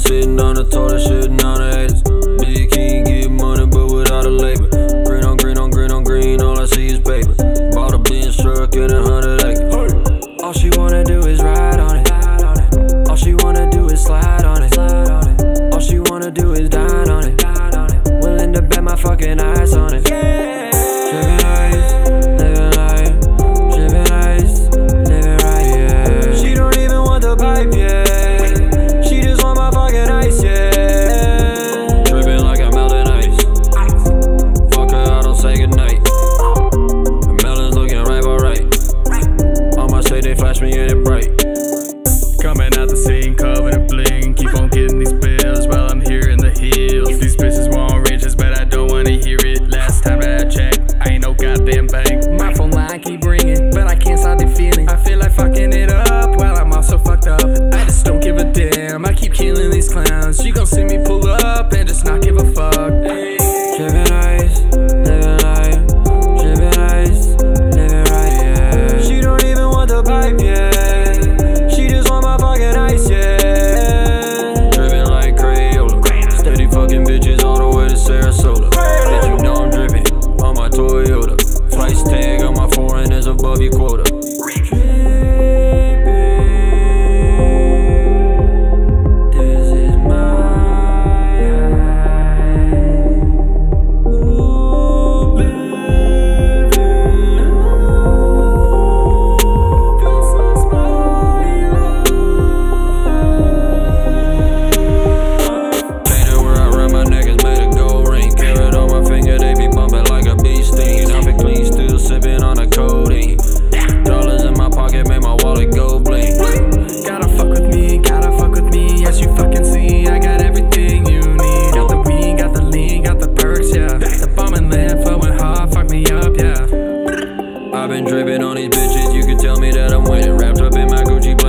sitting on the toilet, shitting on the haters. Big king, get money, but without a labor. Green on green on green on green, all I see is paper. Bought a Benz truck and 100 acres. All she wanna do is ride on it. All she wanna do is slide on it. All she wanna do is dine on it. Willing to bet my fucking eyes on it. Drippin' ice, living life. Drippin' ice, living right, yeah. She don't even want the pipe, yeah. She just want my fucking ice, yeah. Drippin' like I'm melting ice. Fuck her, I don't say goodnight. The melon's looking right, alright. On my shade, they flash me, get it bright. Coming out the scene, covered in bling. Keep on getting these bills while I'm here in the hills. These bitches want riches, but I don't wanna hear it. Last time that I checked, I ain't no goddamn bank. My phone line keep ringing, but I can't stop the feeling. I feel like fucking it up while I'm also fucked up. I just don't give a damn, I keep killing these clowns. She gon' see me pull up and just not give a fuck. Drippin' ice, living life. Drippin' ice, living right, yeah. She don't even want the pipe, yeah. She just want my fucking ice, yeah. Drippin' like Crayola. Steady fucking bitches all the way to Sarasota. Bitch, you know I'm drippin' on my Toyota. Price tag on my foreign is above your quota. Sipping on a codeine. Dollars in my pocket make my wallet go bling. Gotta fuck with me, as you fucking see. I got everything you need. Got the weed, got the lean, got the perks, yeah. The bomb and live, flowing hard, fuck me up, yeah. I've been dripping on these bitches, you can tell me that I'm winning. Wrapped up in my Gucci